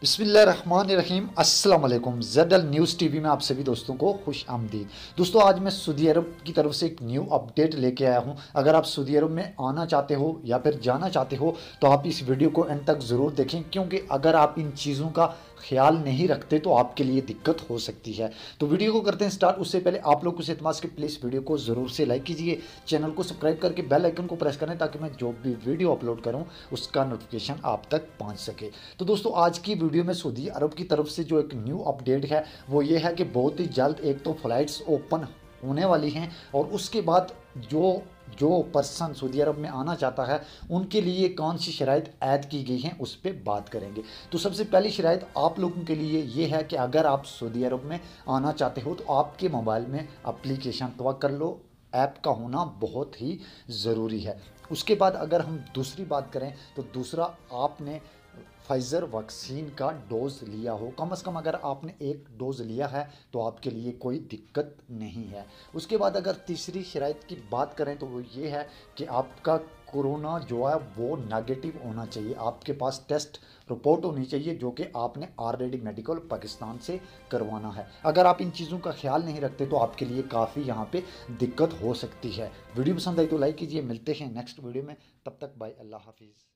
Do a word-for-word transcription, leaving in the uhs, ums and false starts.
बिस्मिल्लाहिर्रहमानिर्रहीम अस्सलाम वालेकुम। ज़ेड एल न्यूज़ टीवी में आप सभी दोस्तों को खुश आमदीद। दोस्तों, आज मैं सऊदी अरब की तरफ से एक न्यू अपडेट लेके आया हूं। अगर आप सऊदी अरब में आना चाहते हो या फिर जाना चाहते हो तो आप इस वीडियो को एंड तक ज़रूर देखें, क्योंकि अगर आप इन चीज़ों का ख्याल नहीं रखते तो आपके लिए दिक्कत हो सकती है। तो वीडियो को करते हैं स्टार्ट। उससे पहले आप लोग को इत्मास के प्लीज़ वीडियो को ज़रूर से लाइक कीजिए, चैनल को सब्सक्राइब करके बेल आइकन को प्रेस करें ताकि मैं जो भी वीडियो अपलोड करूं उसका नोटिफिकेशन आप तक पहुंच सके। तो दोस्तों, आज की वीडियो में सऊदी अरब की तरफ से जो एक न्यू अपडेट है वो ये है कि बहुत ही जल्द एक तो फ़्लाइट्स ओपन होने वाली हैं, और उसके बाद जो जो पर्सन सऊदी अरब में आना चाहता है उनके लिए कौन सी शराइत ऐड की गई हैं उस पर बात करेंगे। तो सबसे पहली शराइत आप लोगों के लिए ये है कि अगर आप सऊदी अरब में आना चाहते हो तो आपके मोबाइल में एप्लीकेशन तवक्कर लो ऐप का होना बहुत ही ज़रूरी है। उसके बाद अगर हम दूसरी बात करें तो दूसरा, आपने फाइज़र वैक्सीन का डोज़ लिया हो। कम से कम अगर आपने एक डोज़ लिया है तो आपके लिए कोई दिक्कत नहीं है। उसके बाद अगर तीसरी शराइत की बात करें तो वो ये है कि आपका कोरोना जो है वो नेगेटिव होना चाहिए, आपके पास टेस्ट रिपोर्ट होनी चाहिए जो कि आपने ऑलरेडी मेडिकल पाकिस्तान से करवाना है। अगर आप इन चीज़ों का ख्याल नहीं रखते तो आपके लिए काफ़ी यहाँ पे दिक्कत हो सकती है। वीडियो पसंद आई तो लाइक कीजिए। मिलते हैं नेक्स्ट वीडियो में, तब तक बाय, अल्लाह हाफिज़।